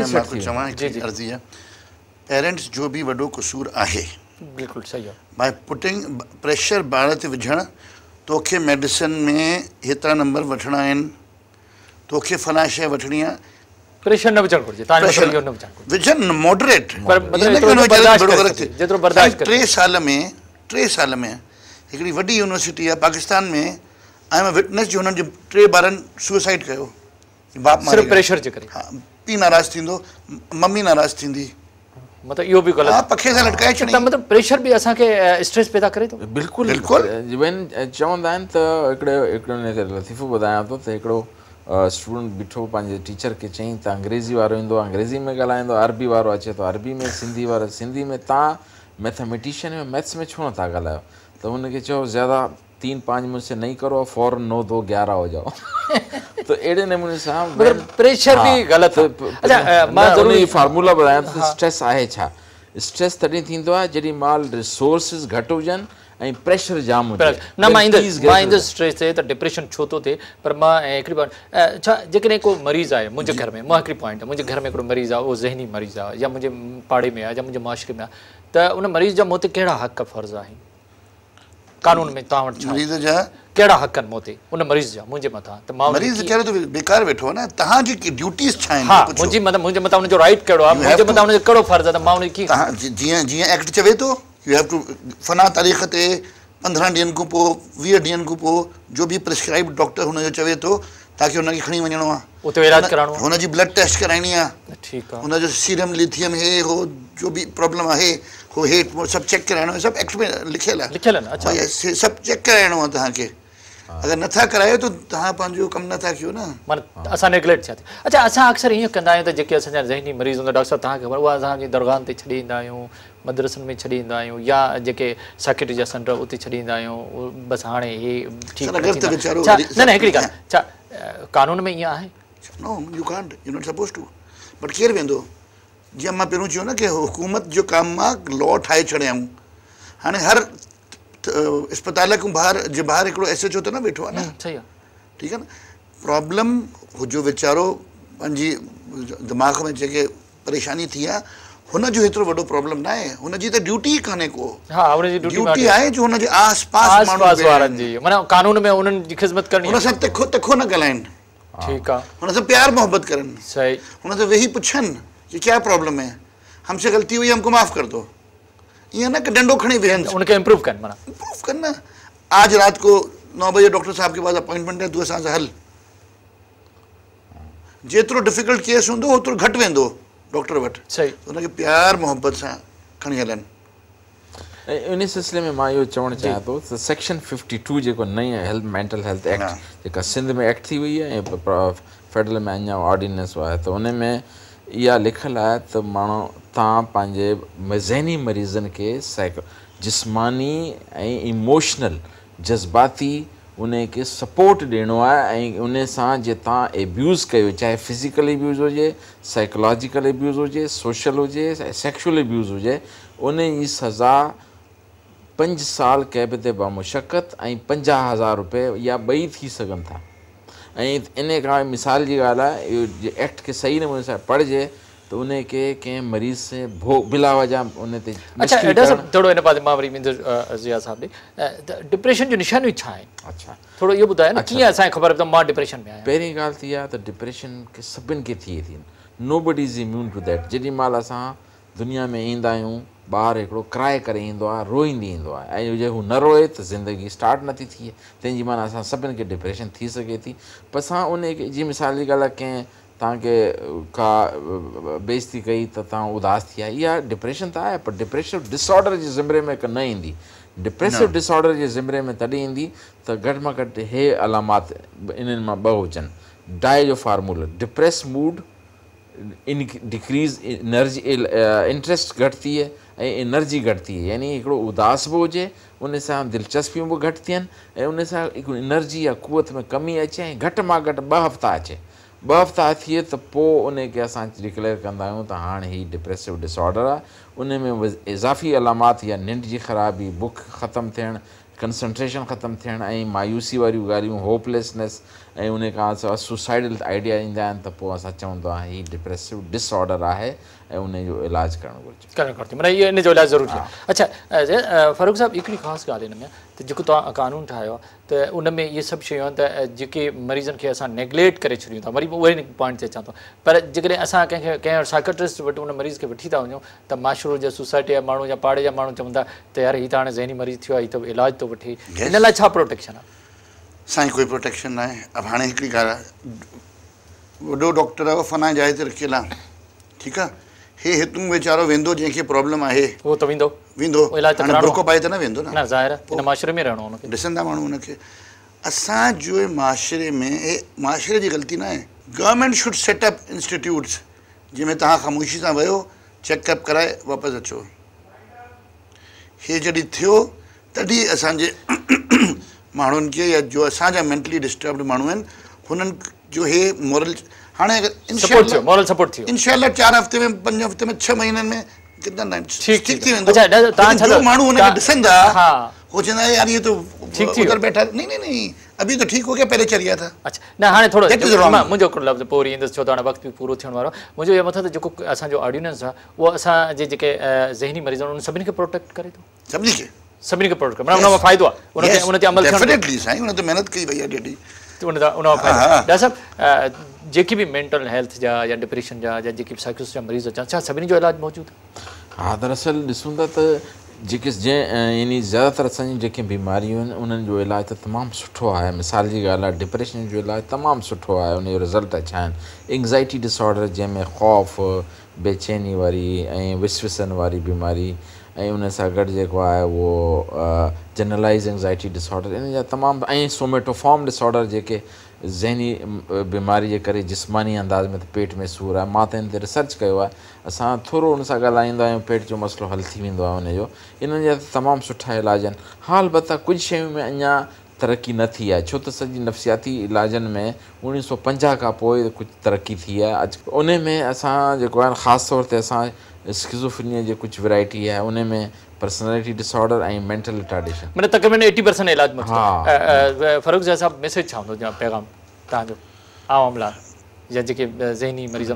पेरेंट्स जो भी वॾो क़सूरु आहे, बिल्कुलु सही आहे, बाय पुटिंग प्रेशर ॿार ते विझणु तोखे मेडिसिन में हेतिरा नंबर वठिणा आहिनि, तोखे फलां शइ वठिणी आहे, प्रेशर न विझणु घुरिजे, तव्हांजो न विझणु घुरिजे, विझनि मॉडरेट। टे साल में टे साल में हिकिड़ी वॾी यूनिवर्सिटी आहे पाकिस्तान में, आई एम विटनेस जो हुननि जे टे ॿारनि सुसाइड कयो, बाप मारे प्रेशर जे करे। हा, पीउ नाराज़ थींदो, मम्मी नाराज़ थींदी, मतलब इहो बि ग़लति, पखे सां लटकाए छॾी। मतलब प्रेशर बि असांखे स्ट्रेस पैदा करे थो। बिल्कुलु बिल्कुलु चवंदा आहिनि त हिकिड़े हिकिड़ो लतीफ़ो ॿुधायां थो त हिकिड़ो स्टूडेंट बीठो पंहिंजे टीचर खे चयईं त अंग्रेज़ी वारो ईंदो अंग्रेज़ी में ॻाल्हाईंदो, अरबी वारो अचे थो अरबी में, सिंधी वारो सिंधी में, तव्हां मैथमेटिशियन में मैथ्स में छो नथा ॻाल्हायो? त हुनखे चयो ज़्यादा तीन पाँच मुझसे नहीं करो, फ़ौरन नौ दो ग्यारह हो जाओ। तो अहिड़े नमूने सां प्रेशर बि ग़लति। अच्छा मां ज़रूरी फार्मूला ॿुधायां त स्ट्रेस आहे छा। स्ट्रेस तॾहिं थींदो आहे जॾहिं महिल रिसोर्सिस घटि हुजनि ऐं प्रेशर जाम हुजे। न मां ईंदुसि मां ईंदुसि स्ट्रेस ते त डिप्रेशन छो थो थिए, पर मां हिकिड़ी बार छा जेकॾहिं को मरीज़ आहे मुंहिंजे घर में, मां हिकिड़ी पॉइंट आहे, मुंहिंजे घर में हिकिड़ो मरीज़ आहे, उहो ज़हनी मरीज़ आहे या मुंहिंजे पाड़े में आहे या मुंहिंजे मुआशिरे में आहे, त उन मरीज़ जा मूं ते कहिड़ा हक़ फ़र्ज़ आहिनि कानून में? तव्हां वटि मरीज़ जा कहिड़ा हक़ आहिनि मूं ते उन मरीज़ जा मुंहिंजे मथां? त मां मरीज़ वीचारो त बेकार वेठो आहे न, तव्हांजी ड्यूटीज़ छा आहिनि? हा, मुंहिंजी मतिलबु मुंहिंजे मथां हुनजो राइट कहिड़ो आहे, मुंहिंजे मथां हुनजो कहिड़ो फ़र्ज़ु आहे, त मां हुनखे कीअं जीअं जीअं एक्ट चवे थो यू हैव टू फना तारीख़ ते पंद्रहं ॾींहंनि खां पोइ वीह ॾींहंनि खां पोइ जो बि प्रिस्क्राइब डॉक्टर हुनजो चवे थो तव्हांखे हुनखे खणी वञिणो आहे, उते इलाजु कराइणो आहे, हुनजी ब्लड टेस्ट कराइणी आहे, ठीकु आहे, हुनजो सीरम लिथियम हे हो जो बि प्रॉब्लम आहे हो हेठि सभु चेक कराइणो आहे, सभु एक्ट में लिखियलु आहे लिखियलु आहे। अच्छा सभु चेक कराइणो आहे तव्हांखे, अगरि नथा करायो त तव्हां पंहिंजो कमु नथा कयो न, माना असां नेग्लेक्ट थिया थी। अच्छा असां अक्सर ईअं कंदा आहियूं त जेके असांजा ज़हनी मरीज़ हूंदा डॉक्टर साहिबु तव्हांखे ख़बर, उहा असांजी दरगाहनि ते छॾे ईंदा आहियूं, मदरसनि में छॾे ईंदा आहियूं, या जेके साइकेट्री जा सेंटर उते छॾे ईंदा आहियूं, बसि हाणे हे ठीकु न न हिकिड़ी ॻाल्हि छा कानून में ईअं आहे? No you can't you not suppose to, but केरु वेंदो? जीअं मां पहिरियों चयो न की हुकूमत जो कमु आहे लॉ ठाहे छॾियऊं, हाणे हर अस्पताल खां ॿाहिरि जे ॿाहिरि हिकिड़ो एस एच ओ त न वेठो आहे न, सही आहे, ठीकु आहे न। प्रॉब्लम जो वीचारो पंहिंजी दिमाग़ में जेके परेशानी थी आहे हुनजो हेतिरो वॾो प्रॉब्लम न आहे, हुनजी त ड्यूटी ई कान्हे को, ड्यूटी आहे जो हुनजे आस पास वारनि जी, माना कानून में उन्हनि जी ख़िदमत करणी, हुन सां तिखो तिखो न ॻाल्हाइनि, ठीकु आहे, हुन सां प्यार मोहबत करनि, सही, हुन सां वेही पुछनि कि क्या प्रॉब्लम है, हमसे गलती हुई हमको माफ़ कर दो, ईअं न कि डंडो खणी वेहनि, उनखे इम्प्रूव कनि, माना इम्प्रूव कनि न। आज रात को नौ बजे डॉक्टर साहब के पास अपॉइंटमेंट है, तूं असां सां हल, जेतिरो डिफिकल्ट केस हूंदो ओतिरो घटि वेंदो डॉक्टर वटि, सही, हुनखे प्यार मोहबत सां खणी हलनि। ऐं इन सिलसिले में मां इहो चवणु चाहियां थो त सेक्शन फिफ्टी टू जेको नई हेल्थ मेंटल हेल्थ एक्ट जेका सिंध में एक्ट थी वई आहे ऐं फेडरल में अञा ऑर्डिनेंस आहे, त उन में इहा लिखियलु आहे त माण्हू तव्हां पंहिंजे ज़हनी मरीज़नि खे साइको जिस्मानी ऐं इमोशनल जज़्बाती उन खे सपोर्ट ॾियणो आहे, ऐं उन सां जे तव्हां एब्यूज़ कयो, चाहे फिज़िकल एब्यूज़ हुजे, साइकोलॉजिकल एब्यूज़ हुजे, सोशल हुजे, सेक्शुअल एब्यूज़ हुजे, उन जी सज़ा पंज साल कैद ते बामुशक़त ऐं पंजाह हज़ार रुपए या ॿई थी सघनि था। ऐं इन खां मिसाल जी ॻाल्हि आहे, इहो जे एक्ट खे सही नमूने सां पढ़िजे त उन खे कंहिं मरीज़ से भो बिला वजह उन ते। अच्छा एॾा सभु थोरो हिन पासे मां वरी वेंदुसि ज़िया साहब ॾे, डिप्रेशन जो निशानियूं छा आहिनि? अच्छा थोरो इहो ॿुधायो न, कीअं असांखे ख़बर पए त मां डिप्रेशन में आहियां? पहिरीं ॻाल्हि थी आहे त डिप्रेशन खे सभिनि खे थिए थी, nobody is immune to that. जेॾी महिल असां दुनिया में ईंदा आहियूं ॿारु हिकिड़ो क्राए करे ईंदो आहे, रोईंदी ईंदो आहे, ऐं जे हू न रोए त ज़िंदगी स्टार्ट नथी थिए, तंहिंजी माना असां सभिनि खे डिप्रेशन थी सघे थी। पर असां उन खे जीअं मिसाल जी ॻाल्हि आहे, कंहिं तव्हांखे का बेइज़ती कई त तव्हां उदास थी आहे, इहा डिप्रेशन त आहे, पर डिप्रेसिव डिसऑर्डर जे ज़िमरे में न ईंदी। डिप्रेसिव डिसऑर्डर जे ज़िमरे में तॾहिं ईंदी त घटि में घटि हे अलामात इन्हनि मां ॿ हुजनि। डाए जो formula, depress mood, in decrease energy, interest घटि थिए ऐं एनर्जी घटि थिए, यानी हिकिड़ो उदास बि हुजे उन सां दिलचस्पियूं बि घटि थियनि ऐं उन सां हिकिड़ी एनर्जी या कुवत में कमी अचे ऐं घटि मां घटि ॿ हफ़्ता अचे, ॿ हफ़्ता थिए त पोइ उन खे असां डिक्लेयर कंदा आहियूं त हाणे हीउ डिप्रेसिव डिसऑर्डर आहे। उन में इज़ाफ़ी अलामात या निंड जी ख़राबी, बुख ख़तमु थियणु, कंसंट्रेशन ख़तमु थियणु ऐं मायूसी वारियूं ॻाल्हियूं, होपलेसनेस, ऐं उन खां असां सुसाइडल आइडिया ईंदा आहिनि, त पोइ असां चवंदो आहे हीउ डिप्रेसिव डिसऑर्डर आहे ऐं उन जो इलाजु करणु घुरिजे करणु घुरिजे माना इहो इन जो इलाजु ज़रूरी आहे। अच्छा फ़ारूक साहिबु हिकिड़ी ख़ासि ॻाल्हि हिन में त जेको तव्हां कानून ठाहियो आहे त उन में इहे सभु शयूं आहिनि त जेके मरीज़नि खे असां नेग्लेक्ट करे छॾियूं था वरी बि उहे पॉइंट ते अचां थो पर जेकॾहिं असां कंहिंखे कंहिं साइकेट्रिस्ट वटि उन मरीज़ खे वठी था वञूं त माशरो जा सोसाइटी जा माण्हू या पाड़े जा माण्हू चवंदा त यार हीअ त हाणे ज़हनी मरीज़ थियो आहे हीअ त इलाजु थो वठी हिन लाइ छा प्रोटेक्शन आहे? साईं कोई प्रोटेक्शन न आहे। अब हाणे हिकिड़ी ॻाल्हि आहे वॾो डॉक्टर आहे उहो फना जाइ ते रखियलु आहे ठीकु आहे हे हितूं वीचारो वेंदो जंहिंखे प्रॉब्लम आहे उहो त वेंदो वेंदो हाणे बुरको पाए त न वेंदो न ज़ाहिर हिन माशरे में रहणो हुनखे ॾिसंदा माण्हू हुनखे। असांजे माशरे में हे माशरे जी ग़लती न आहे government should set up institutes जंहिंमें तव्हां ख़ामोशी सां वियो चेकअप कराए वापसि अचो। हे जॾहिं थियो तॾहिं असांजे माण्हुनि खे या जो असांजा मेंटली डिस्टर्ब्ड माण्हू आहिनि हुननि जो हे मॉरल हाणे अगरि मॉरल सपोर्ट थियो इंशाल्लाह चारि हफ़्ते में पंज हफ़्ते में छह महीननि में कितना ठीक थी वेंदो। जो माण्हू हुनखे ॾिसंदा हो चवंदा यार ये तो उधर बैठा नहीं नहीं नहीं अभी तो ठीक हो गया पहले चल गया था। अच्छा न हाणे थोरो मुंहिंजो हिकिड़ो लफ़्ज़ पोइ वरी ईंदुसि छो त हाणे वक़्तु बि पूरो थियण वारो मुंहिंजो इहो मतिलबु जेको असांजो ऑडियंस आहे उहो असांजे जेके ज़हनी मरीज़ आहिनि उन सभिनी खे प्रोटेक्ट करे थो सभिनी खे सभिनी खे प्रोटेक्ट करे माना उन में फ़ाइदो आहे उन ते उन ते अमल डेफिनेटली साईं उन ते महिनत कई वई आहे ॾाढी उन उन में फ़ाइदो डॉक्टर साहिबु जेकी बि मेंटल हेल्थ जा या डिप्रेशन जा या जेकी बि साइकोसिस जा मरीज़ अचनि छा सभिनी जो इलाजु मौजूदु आहे? हा दरअसल ॾिसूं था त जेके जंहिं यानी ज़्यादातर असांजी जेके बीमारियूं आहिनि उन्हनि जो इलाजु त तमामु सुठो आहे। मिसाल जी ॻाल्हि आहे डिप्रेशन जो इलाजु तमामु सुठो आहे उनजो रिज़ल्ट छा आहिनि एंग्ज़ाइटी डिसऑर्डर जंहिंमें ख़ौफ़ बेचैनी वारी ऐं विसविसनि वारी बीमारी ऐं उन सां गॾु जेको आहे उहो जनरलाइज़ एंग्ज़ाइटी डिसऑर्डर इन जा तमामु ऐं सोमेटोफॉर्म डिसऑर्डर जेके ज़हनी बीमारी जे करे जिस्मानी अंदाज़ में त पेट में सूरु आहे मां त इन ते रिसर्च कयो आहे असां थोरो उन सां ॻाल्हाईंदा आहियूं पेट जो मसइलो हल थी वेंदो आहे उनजो इन्हनि जा तमामु सुठा इलाज आहिनि। हा अलबत्ता कुझु शयूं में अञा तरक़ी न थी आहे छो त सॼी नफ़सियाती इलाजनि में उणिवीह सौ पंजाह खां पोइ कुझु तरक़ी थी आहे अॼु उन में असां जेको आहे ख़ासि तौर ते असां स्किज़ोफ्रेनिया जी कुझु वैराइटी आहे उन में पर्सनैलिटी डिसऑर्डर ऐं मेंटल रिटार्डेशन माना तक़रीबन एटी परसेंट इलाज में फ़ारूक साहिबु मैसेज छा हूंदो पैगाम तव्हांजो आवाम लाइ या जेके ज़हनी मरीज़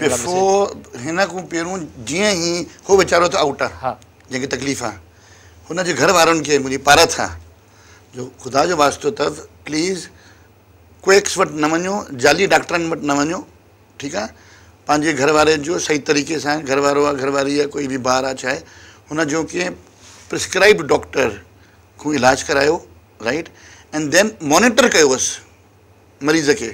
हिन खां पहिरियों जीअं ई हो वीचारो त आउट आहे जंहिंखे तकलीफ़ आहे हुनजे घर वारनि खे मुंहिंजी पारत आहे जो ख़ुदा जो वास्तो अथव प्लीज़ क्वेक्स वटि न वञो जाली डॉक्टरनि वटि न वञो ठीकु आहे पंहिंजे घर वारे जो सही तरीक़े सां घर वारो आहे घरवारी आहे कोई बि ॿार आहे छा आहे हुनजो कंहिं प्रिस्क्राइब डॉक्टर खां इलाजु करायो राइट एंड देन मॉनिटर कयोसि मरीज़ खे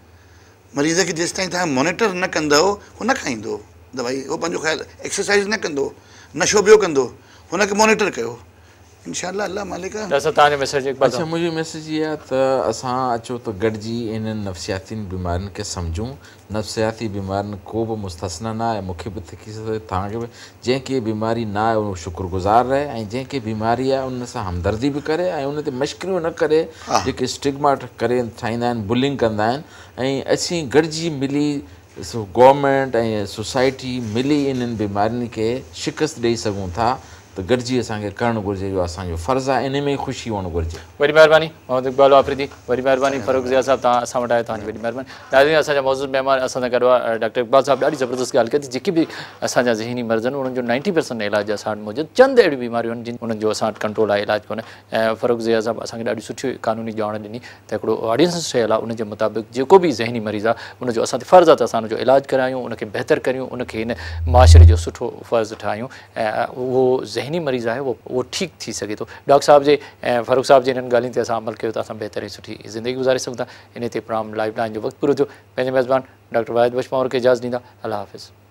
मरीज़ खे जेसिताईं तव्हां मॉनिटर न कंदव हू न खाईंदो दवाई उहो पंहिंजो ख़्यालु एक्सरसाइज़ न कंदो नशो ॿियो कंदो हुनखे मॉनिटर कयो इंशाअल्लाह अल्लाह मालिक तव्हांजो मैसेज अच्छा मुंहिंजो मैसेज इहा आहे त असां अचो त गॾिजी इन्हनि नफ़सियाती बीमारियुनि खे सम्झूं नफ़सियाती बीमारियुनि को बि मुस्तस्ना न आहे मूंखे बि थी सघे तव्हांखे बि जंहिंखे बीमारी न आहे उहो शुक्रगुज़ार रहे ऐं जंहिंखे बीमारी आहे उन सां हमदर्दी बि करे ऐं उन ते मश्किरियूं न करे जेके स्टिग्मा करे ठाहींदा आहिनि बुलिंग कंदा आहिनि ऐं असीं गॾिजी मिली गवर्नमेंट ऐं सोसाइटी मिली इन्हनि बीमारियुनि खे शिकस्त ॾेई सघूं था त गॾिजी असांखे करणु घुरिजे जो असांजो फ़र्ज़ु आहे इन में ख़ुशी हुअणु घुरिजे। वॾी महिरबानी मोहम्मद इक़बाल आफ़रीदी वॾी महिरबानी फ़ारूक ज़िया साहिबु तव्हां असां वटि आयो तव्हांजी वॾी महिरबानी नाज़रीन असांजा मौजूदु महिमान असां सां गॾु आहे डॉक्टर इक़बाल साहिबु ॾाढी ज़बरदस्त ॻाल्हि कई जेकी बि असांजा ज़हनी मर्ज़ आहिनि उन्हनि जो नाइंटी परसेंट इलाज असां वटि मौजूदु चंद अहिड़ियूं बीमारियूं आहिनि जिन उन्हनि जो असां वटि कंट्रोल आहे इलाजु कोन्हे ऐं फ़ारूक ज़िया साहिबु असांखे ॾाढी सुठी कानूनी ॼाण ॾिनी त हिकिड़ो ऑडियंस ठहियलु आहे उनजे मुताबिक़ जेको बि ज़हनी मरीज़ आहे उनजो असां ते फ़र्ज़ु आहे त असां उनजो इलाजु करायूं उनखे बहितर करियूं उनखे हिन माशरे जो सुठो फ़र्ज़ु ठाहियूं ऐं उहो ज़हनी मरीज़ आहे उहो उहो ठीकु थी सघे थो। डॉक्टर साहिब जे ऐं फ़ारूक साहिब जे हिननि ॻाल्हियुनि ते असां अमल कयो त असां बहितर ऐं सुठी ज़िंदगी गुज़ारे सघूं था इन ते प्रोग्राम लाइव लाइन जो वक़्तु पूरो थियो पंहिंजे मेज़बान डॉक्टर वाहिद बशपावर खे इजाज़त ॾींदा अल्लाह हाफ़िज़।